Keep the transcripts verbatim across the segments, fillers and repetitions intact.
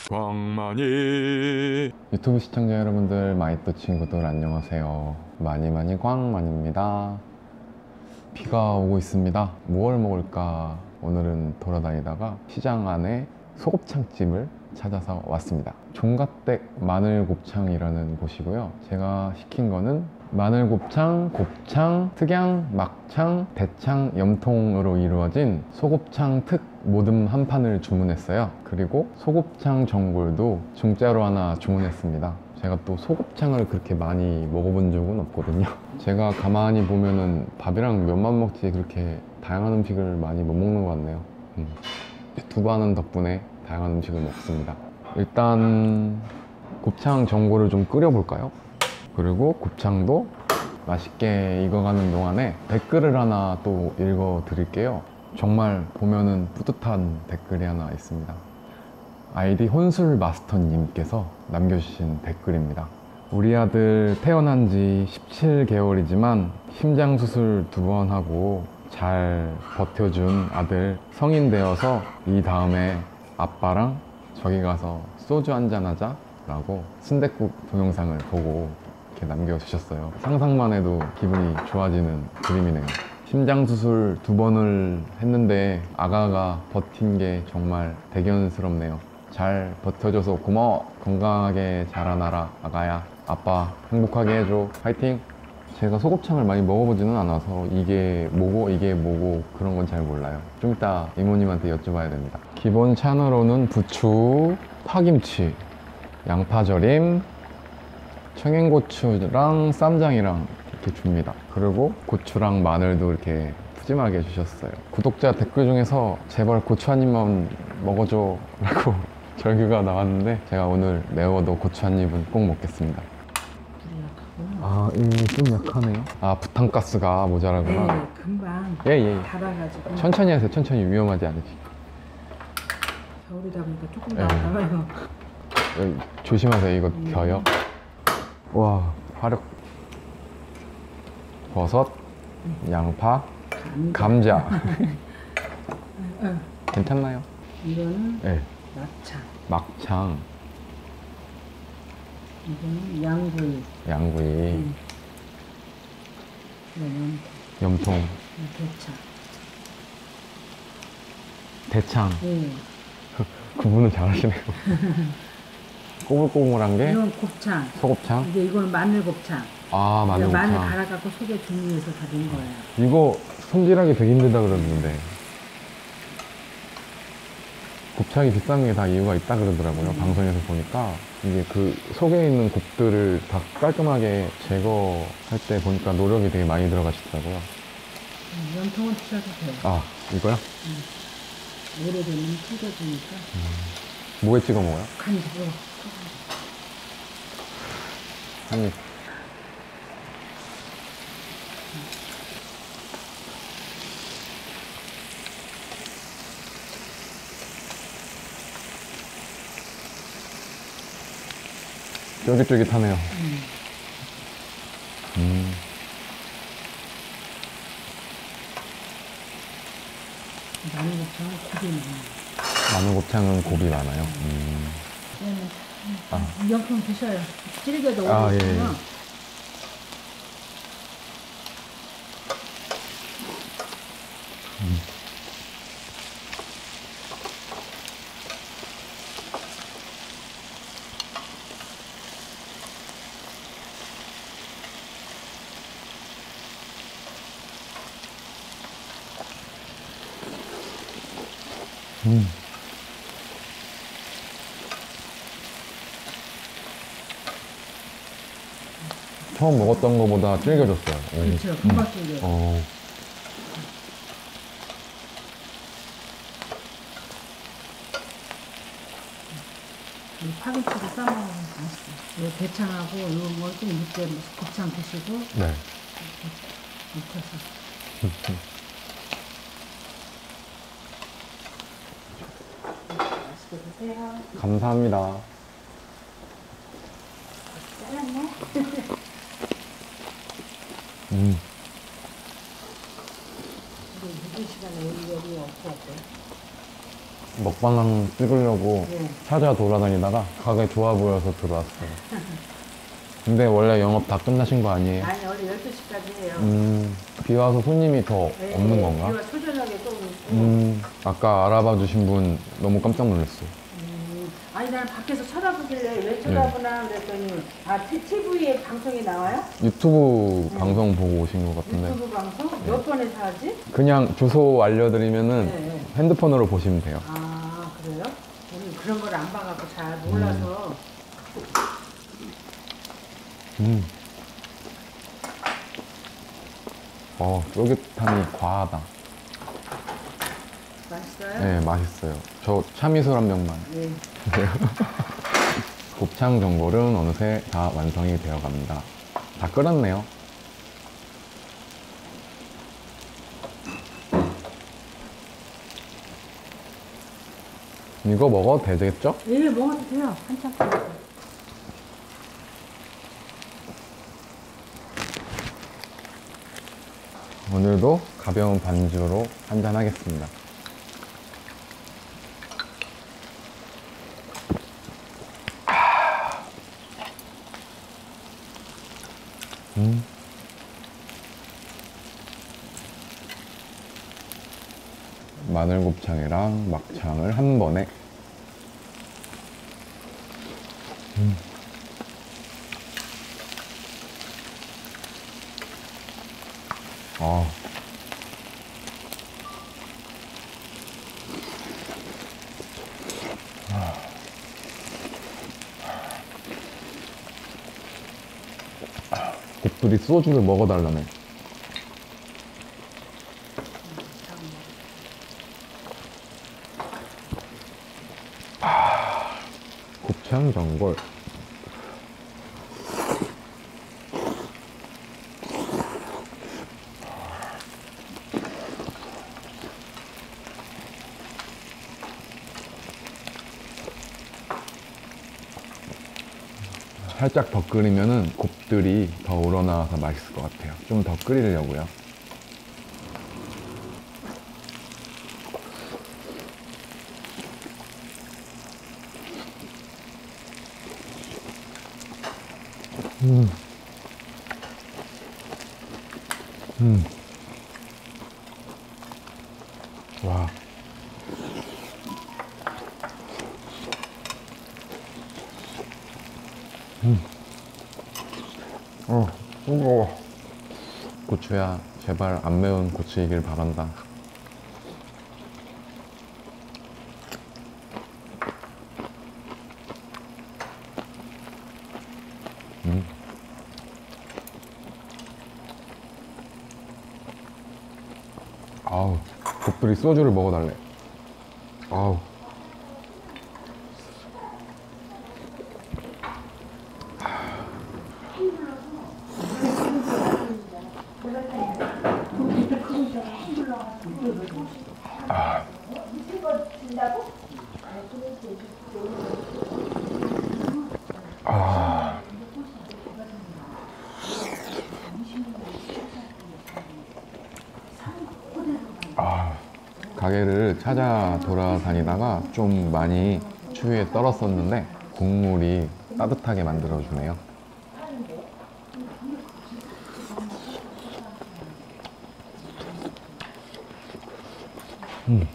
광만이. 유튜브 시청자 여러분들, 마이또 친구들 안녕하세요. 많이많이 광만입니다. 비가 오고 있습니다. 무얼 먹을까 오늘은 돌아다니다가 시장 안에 소곱창집을 찾아서 왔습니다. 종갓댁 마늘곱창이라는 곳이고요. 제가 시킨 거는 마늘곱창, 곱창, 특양, 막창, 대창, 염통으로 이루어진 소곱창 특 모듬 한 판을 주문했어요. 그리고 소곱창 전골도 중짜로 하나 주문했습니다. 제가 또 소곱창을 그렇게 많이 먹어본 적은 없거든요. 제가 가만히 보면은 밥이랑 면만 먹지 그렇게 다양한 음식을 많이 못 먹는 것 같네요. 음. 유튜브 하는 덕분에 다양한 음식을 먹습니다. 일단 곱창 전골을 좀 끓여볼까요? 그리고 곱창도 맛있게 익어가는 동안에 댓글을 하나 또 읽어 드릴게요. 정말 보면은 뿌듯한 댓글이 하나 있습니다. 아이디 혼술마스터님께서 남겨주신 댓글입니다. 우리 아들 태어난 지 십칠 개월이지만 심장수술 두 번 하고 잘 버텨준 아들, 성인 되어서 이 다음에 아빠랑 저기 가서 소주 한잔 하자 라고 순댓국 동영상을 보고 이렇게 남겨주셨어요. 상상만 해도 기분이 좋아지는 그림이네요. 심장수술 두 번을 했는데 아가가 버틴 게 정말 대견스럽네요. 잘 버텨줘서 고마워. 건강하게 자라나라 아가야. 아빠 행복하게 해줘. 화이팅! 제가 소곱창을 많이 먹어보지는 않아서 이게 뭐고 이게 뭐고 그런 건 잘 몰라요. 좀 이따 이모님한테 여쭤봐야 됩니다. 기본 찬으로는 부추, 파김치, 양파절임, 청양고추랑 쌈장이랑 이렇게 줍니다. 그리고 고추랑 마늘도 이렇게 푸짐하게 주셨어요. 구독자 댓글 중에서 제발 고추 한 입만 먹어줘 라고 절규가 나왔는데 제가 오늘 매워도 고추 한 입은 꼭 먹겠습니다. 아, 이게 좀 약하네요. 아, 부탄가스가 모자라구나. 네, 금방 예, 예. 달아가지고. 천천히 하세요. 천천히. 위험하지 않으시. 겨울이다 보니까 조금 네. 더 달아요. 여기 조심하세요. 이거 음. 겨요. 와, 화력. 버섯, 양파, 감자. 응. 괜찮나요? 이거는 네. 막창, 막창, 이거는 양구이, 양구이, 응. 이거는 염통, 대창. 대창. 네. 구분을 잘하시네요. 꼬불꼬불한 게 이건 곱창. 소곱창. 이제 이거는 마늘곱창. 아, 마늘 마늘곱창. 갈아갖고 속에 준비해서 다 된 거예요. 이거 손질하기 되게 힘들다 그러는데 곱창이 비싼 게 다 이유가 있다 그러더라고요. 음. 방송에서 보니까 이게 그 속에 있는 곱들을 다 깔끔하게 제거할 때 보니까 노력이 되게 많이 들어가시더라고요. 음, 염통은 드셔도 돼요. 아, 이거요? 음. 오래되면 튀겨지니까. 음. 뭐에 찍어 먹어요? 간식으로. 아니, 쫄깃쫄깃하네요. 음. 음. 마늘곱창은 곱이 많아요. 마늘곱창은 곱이 많아요. 음. 얘는 아. 염통 드셔요. 찌르게도 아, 오래되면. 예, 예. 음. 음. 처음 먹었던 것보다 질겨졌어요. 오. 그렇죠. 금방 찌개요. 어. 이 파김치도 싸먹으면 맛있어요. 이 대창하고 이런 걸좀 밑에 곱창 드시고 네. 익혀서. 맛있게 드세요. 감사합니다. 잘랐네. 음. 우리 늦은 시간에 여기 여기 없고 어때? 먹방 찍으려고 네. 찾아 돌아다니다가 가게 좋아 보여서 들어왔어요. 근데 원래 영업 다 끝나신 거 아니에요? 아니, 원래 열두 시까지 해요. 음, 비 와서 손님이 더 네, 없는 네. 건가? 비가 초저녁에 좀 있고. 음, 아까 알아봐 주신 분 너무 깜짝 놀랐어요. 음, 아니, 나는 밖에서 쳐다보길래 왜 쳐다보나 그랬더니, 아, 티- 티비에 방송이 나와요? 유튜브 방송 보고 오신 것 같은데 유튜브 방송? 몇 번에서 하지? 그냥 주소 알려드리면은 네, 네. 핸드폰으로 보시면 돼요. 아, 그래요? 저는 그런 걸 안 봐갖고 잘 몰라서. 음. 어, 쫄깃함이 과하다. 맛있어요? 네, 맛있어요. 저 참이슬 한 병만. 네. 곱창 전골은 어느새 다 완성이 되어 갑니다. 다 끓었네요. 이거 먹어도 되겠죠? 예, 먹어도 돼요. 한참 끓여서. 오늘도 가벼운 반주로 한잔 하겠습니다. 음. 마늘곱창이랑 막창을 한 번에. 음. 아. 곱들이 소주를 먹어달라네. 아, 곱창 전골. 살짝 더 끓이면은 곱들이 더 우러나와서 맛있을 것 같아요. 좀 더 끓이려고요. 음. 음. 와. 음. 어, 뜨거워. 고추야, 제발 안 매운 고추이길 바란다. 음. 아우, 곱들이 소주를 먹어달래. 아우. 아. 아. 아. 가게를 찾아 돌아다니다가 좀 많이 추위에 떨었었는데 국물이 따뜻하게 만들어주네요. 음.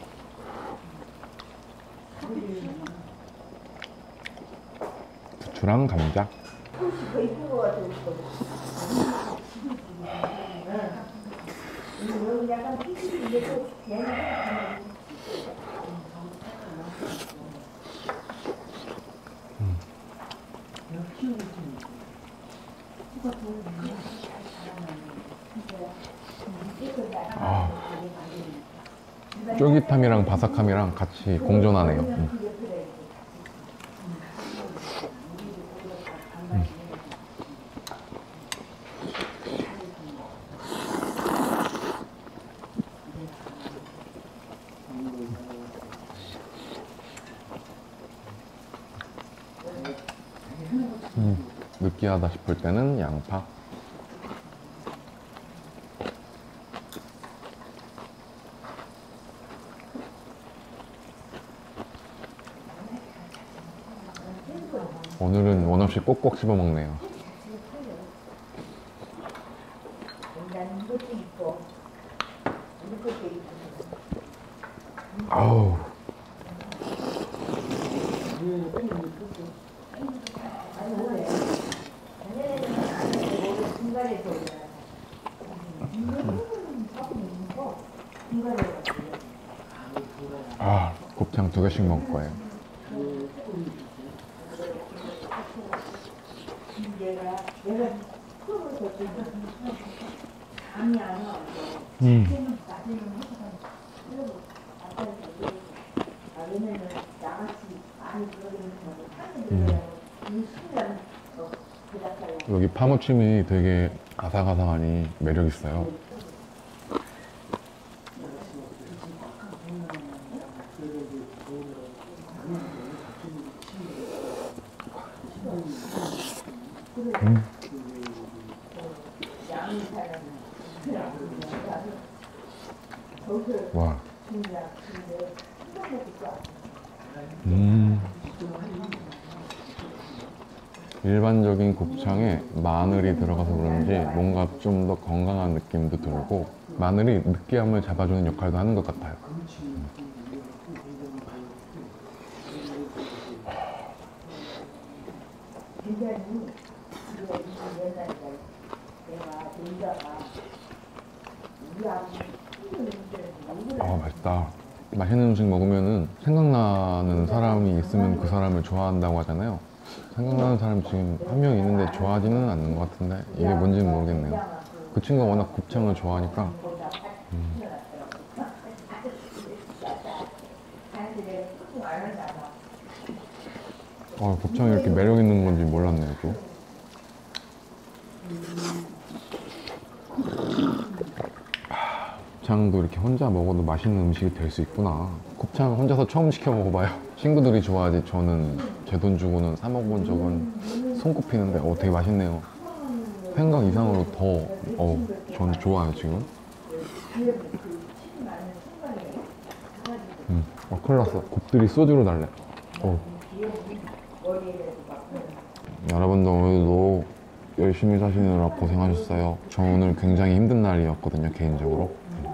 부추랑 감자. 음. 아. 쫄깃함이랑 바삭함이랑 같이 공존하네요. 음. 음. 음, 느끼하다 싶을 때는 양파. 오늘은 원 없이 꼭꼭 씹어 먹네요. 아우. 아, 곱창 두 개씩 먹을 거예요. 음. 음. 여기 파무침이 되게 아삭아삭하니 매력 있어요. 음. 와. 음. 일반적인 곱창에 마늘이 들어가서 그런지 뭔가 좀 더 건강한 느낌도 들고 마늘이 느끼함을 잡아주는 역할도 하는 것 같아요. 음. 아, 맛있다. 맛있는 음식 먹으면은 생각나는 사람이 있으면 그 사람을 좋아한다고 하잖아요. 생각나는 사람 지금 한 명 있는데 좋아하지는 않는 것 같은데 이게 뭔지는 모르겠네요. 그 친구가 워낙 곱창을 좋아하니까. 음. 어, 곱창이 이렇게 매력 있는 건지 몰랐네요, 또. 곱창도 이렇게 혼자 먹어도 맛있는 음식이 될 수 있구나. 곱창 혼자서 처음 시켜 먹어봐요. 친구들이 좋아하지 저는 제 돈 주고는 사 먹어본 적은 손꼽히는데 어, 되게 맛있네요. 생각 이상으로 더 어, 저는 좋아요 지금. 음. 어, 큰일 났어. 곱들이 소주로 달래. 어. 여러분들 오늘도 열심히 사시느라 고생하셨어요. 저 오늘 굉장히 힘든 날이었거든요, 개인적으로.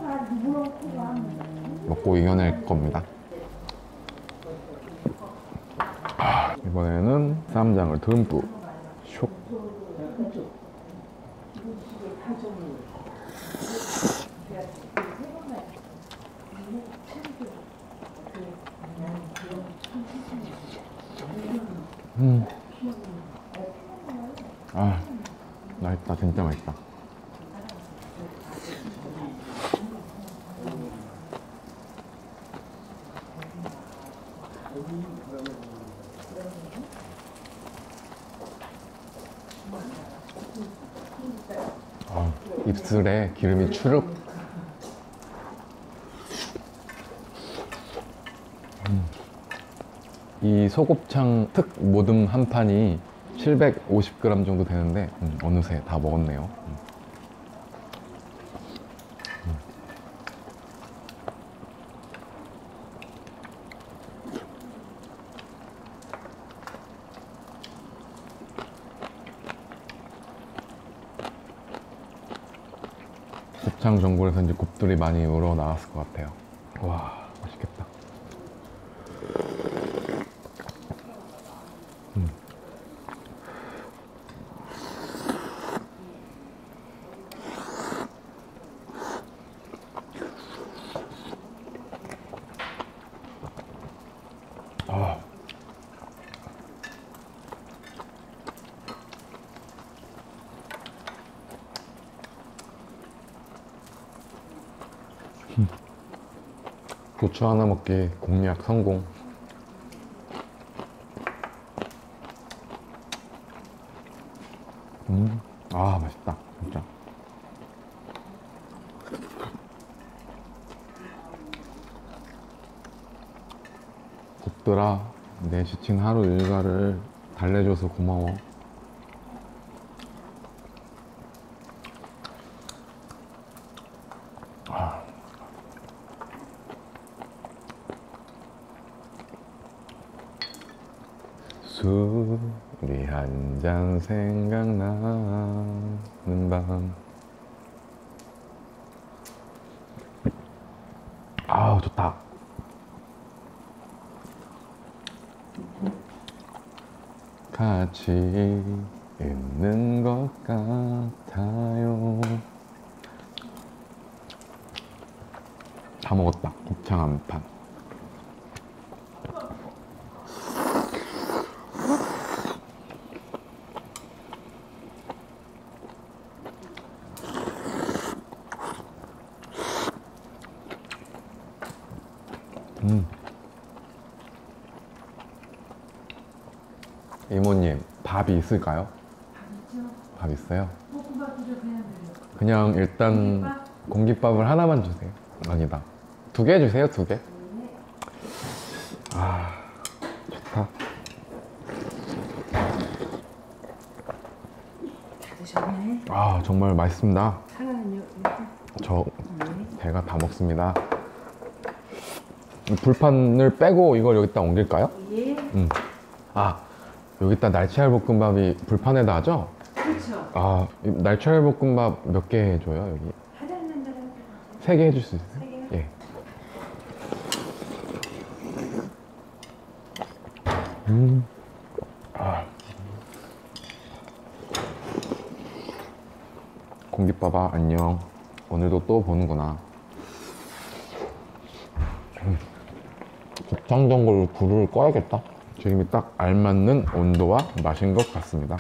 먹고 이겨낼 겁니다. 아, 이번에는 쌈장을 듬뿍 쇽. 음. 아, 맛있다. 진짜 맛있다. 아, 입술에 기름이 추룩. 음. 이 소곱창 특 모듬 한 판이 칠백오십 그램 정도 되는데 음, 어느새 다 먹었네요. 음. 음. 곱창 전골에서 이제 곱들이 많이 우러나왔을 것 같아요. 와, 맛있겠다. 음. 아. 음. 고추 하나 먹기 공략 성공. 음. 아, 맛있다 진짜. 곱들아, 내 지친 하루 일과를 달래줘서 고마워. 아. 수 우리 한 잔 생각나는 밤. 아우 좋다. 같이 있는 것 같아요. 다 먹었다. 곱창 한 판. 음. 이모님, 밥이 있을까요? 밥 있죠? 밥 있어요? 볶음밥 드려 그냥 드려. 그냥 일단 공깃밥? 공깃밥을 하나만 주세요. 아니다. 두 개 주세요, 두 개. 네. 아, 좋다. 다 드셨네. 아, 정말 맛있습니다. 하나는요? 저 네. 배가 다 먹습니다. 이 불판을 빼고 이걸 여기다 옮길까요? 예. 음. 아, 여기다 날치알 볶음밥이 불판에다 하죠? 그렇죠. 아, 이 날치알 볶음밥 몇 개 해줘요, 여기? 하나는 데는 세 개 해줄 수 있어요? 세 개요? 예. 음. 아. 공깃밥아, 안녕. 오늘도 또 보는구나. 음. 곱창 전골 불을 꺼야겠다. 지금이 딱 알맞는 온도와 맛인 것 같습니다.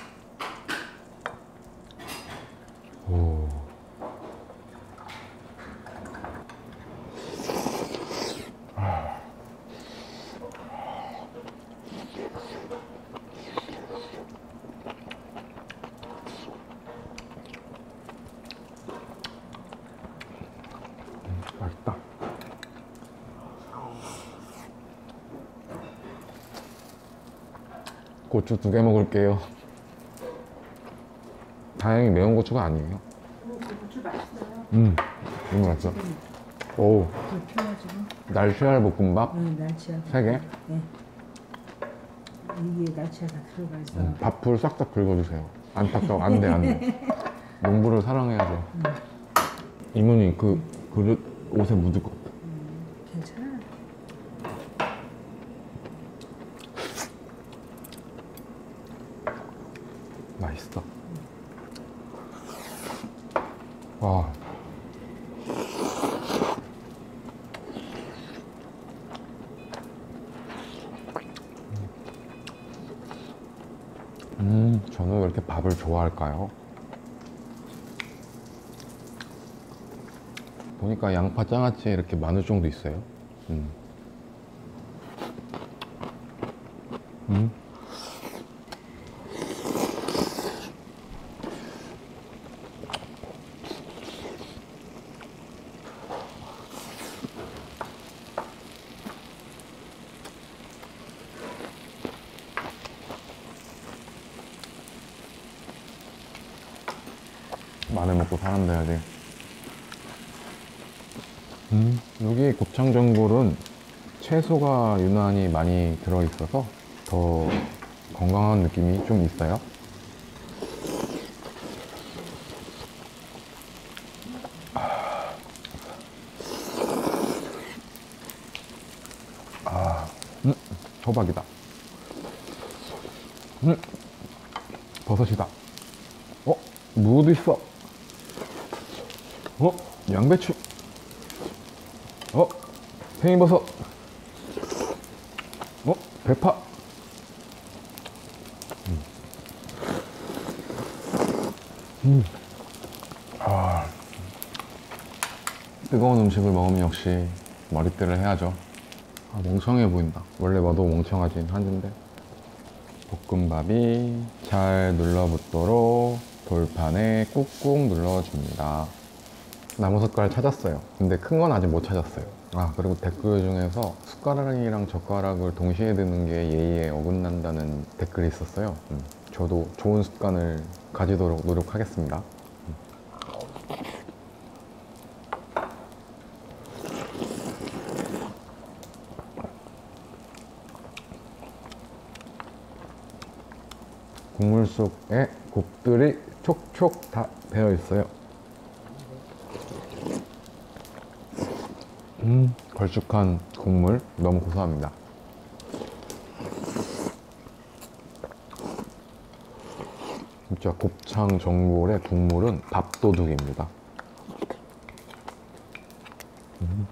오. 맛있다. 고추 두 개 먹을게요. 다행히 매운 고추가 아니에요. 고추 맛있어요. 음, 너무 맛있어. 오, 불 펴가지고. 날치알 볶음밥 응, 날치알. 세 개. 네. 이게 날치알 다 들어가 있어. 음, 밥풀 싹싹 긁어주세요. 안타까워. 안 돼, 안 돼. 농부를 사랑해야죠. 음. 이모님, 그 그릇 옷에 묻을 것 같아. 음, 괜찮아. 맛있어. 와. 음, 저는 왜 이렇게 밥을 좋아할까요? 보니까 양파 장아찌에 이렇게 마늘 정도 있어요. 음. 음. 마늘 먹고 사람 돼야지. 음, 여기 곱창 전골은 채소가 유난히 많이 들어있어서 더 건강한 느낌이 좀 있어요. 아, 음, 호박이다. 음, 버섯이다. 어, 무도 있어. 어, 양배추. 어, 팽이버섯. 어, 대파. 음. 음. 아, 뜨거운 음식을 먹으면 역시 머리띠를 해야죠. 아, 멍청해 보인다. 원래 봐도 멍청하진 않은데. 볶음밥이 잘 눌러붙도록 돌판에 꾹꾹 눌러줍니다. 나무 젓갈 찾았어요. 근데 큰 건 아직 못 찾았어요. 아, 그리고 댓글 중에서 숟가락이랑 젓가락을 동시에 드는 게 예의에 어긋난다는 댓글이 있었어요. 음, 저도 좋은 습관을 가지도록 노력하겠습니다. 국물 속에 곱들이 촉촉 다 배어 있어요. 음, 걸쭉한 국물 너무 고소합니다. 진짜 곱창 전골의 국물은 밥도둑입니다. 음.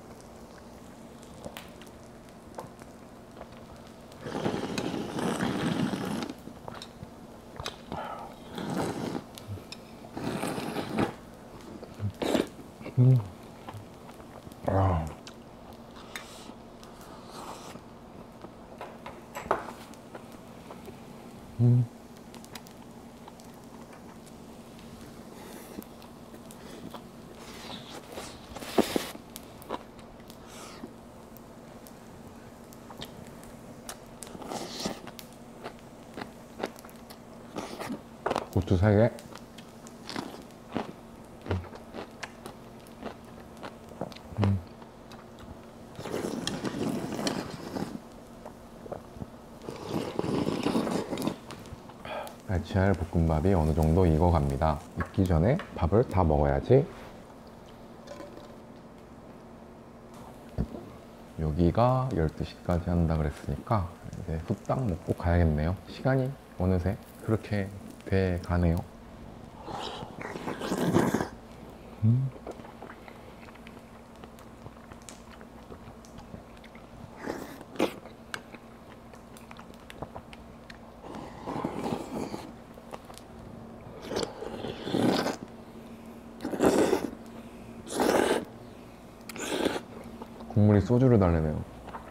음. 아. 음. 고추 세 개. 음. 날치알 볶음밥이 어느 정도 익어갑니다. 익기 전에 밥을 다 먹어야지. 여기가 열두 시까지 한다 그랬으니까 이제 후딱 먹고 가야겠네요. 시간이 어느새 그렇게 돼 가네요. 음. 국물이 소주를 달래네요.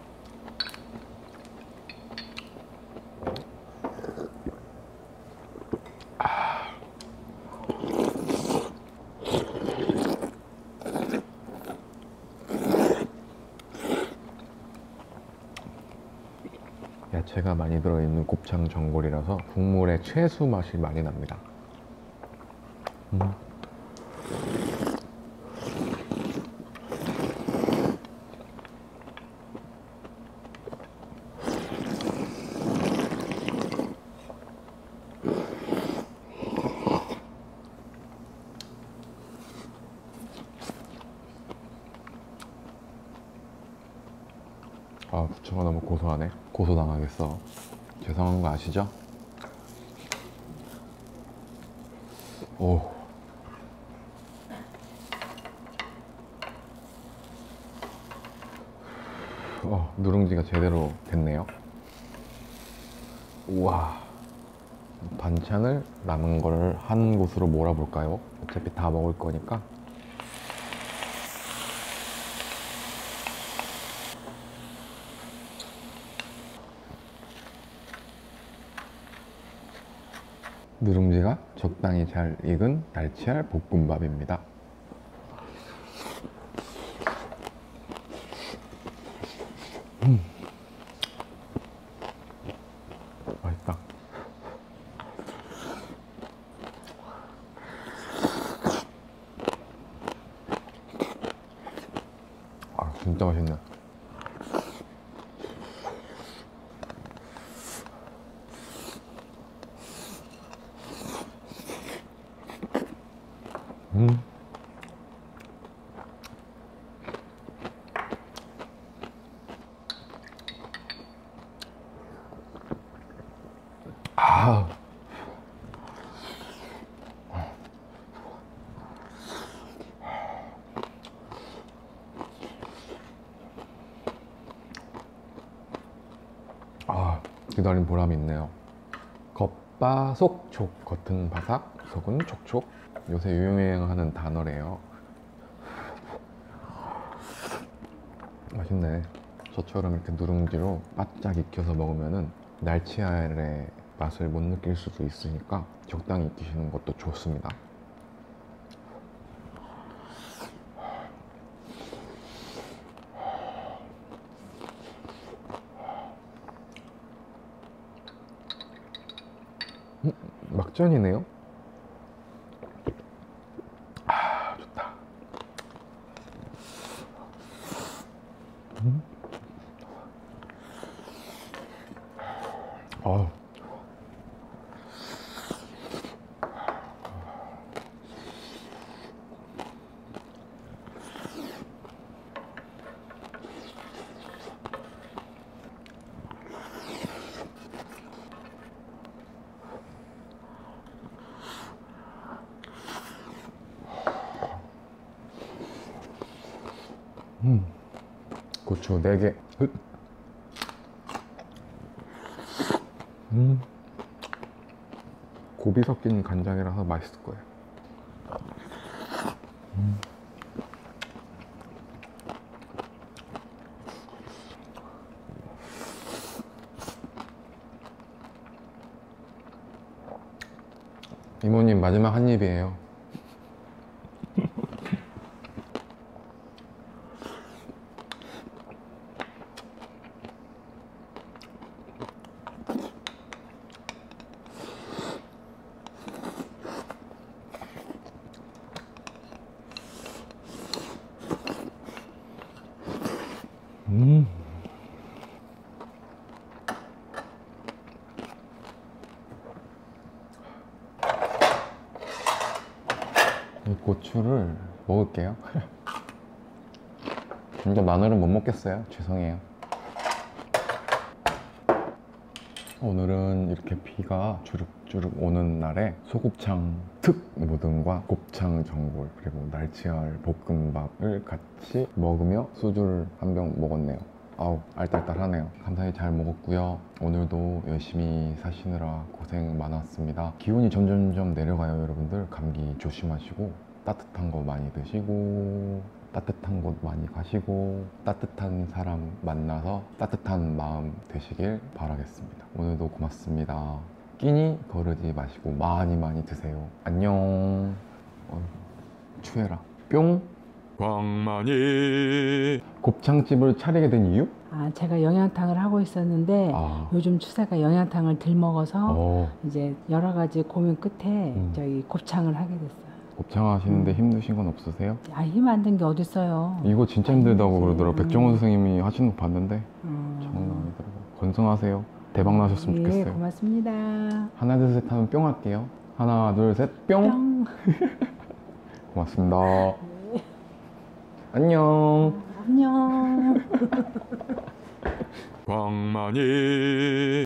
아. 야채가 많이 들어있는 곱창 전골이라서 국물의 채수 맛이 많이 납니다. 음. 아, 부추가 너무 고소하네. 고소당하겠어. 죄송한 거 아시죠? 오. 어, 누룽지가 제대로 됐네요. 우와. 반찬을 남은 걸 한 곳으로 몰아볼까요? 어차피 다 먹을 거니까. 누룽지가 적당히 잘 익은 날치알 볶음밥입니다. 음. 맛있다. 아, 진짜 맛있네. 음. 아. 아, 기다린 보람이 있네요. 겉바속촉, 겉은 바삭, 속은 촉촉. 요새 유행하는 단어래요. 맛있네. 저처럼 이렇게 누룽지로 바짝 익혀서 먹으면은 날치알의 맛을 못 느낄 수도 있으니까 적당히 익히시는 것도 좋습니다. 음, 막전이네요. 아, 좋다. 음. 아. 음. 고추 네 개. 음. 고비 섞인 간장이라서 맛있을 거예요. 음. 이모님 마지막 한 입이에요. 음. 이 고추를 먹을게요. 진짜 마늘은 못 먹겠어요. 죄송해요. 오늘은 이렇게 비가 주룩주룩 오는 날에 소곱창 특 모듬과 곱창 전골 그리고 날치알 볶음밥을 같이 먹으며 소주를 한 병 먹었네요. 아우 알딸딸하네요. 감사히 잘 먹었고요. 오늘도 열심히 사시느라 고생 많았습니다. 기온이 점점점 내려가요. 여러분들 감기 조심하시고 따뜻한 거 많이 드시고 따뜻한 곳 많이 가시고 따뜻한 사람 만나서 따뜻한 마음 되시길 바라겠습니다. 오늘도 고맙습니다. 끼니 거르지 마시고 많이 많이 드세요. 안녕. 어, 추해라. 뿅. 광만이 곱창집을 차리게 된 이유? 아, 제가 영양탕을 하고 있었는데 아. 요즘 추세가 영양탕을 덜 먹어서 어, 이제 여러 가지 고민 끝에 음. 저희 곱창을 하게 됐어요. 곱창 하시는데 힘드신 건 없으세요? 아, 힘 안 든 게 어딨어요. 이거 진짜 힘들다고 아니지. 그러더라고. 음. 백종원 선생님이 하시는 거 봤는데 음. 장난 아니더라고. 건승하세요. 대박 나셨으면 예, 좋겠어요. 고맙습니다. 하나 둘 셋 하면 뿅 할게요. 하나 둘 셋 뿅. 뿅. 고맙습니다. 안녕. 안녕. 광만이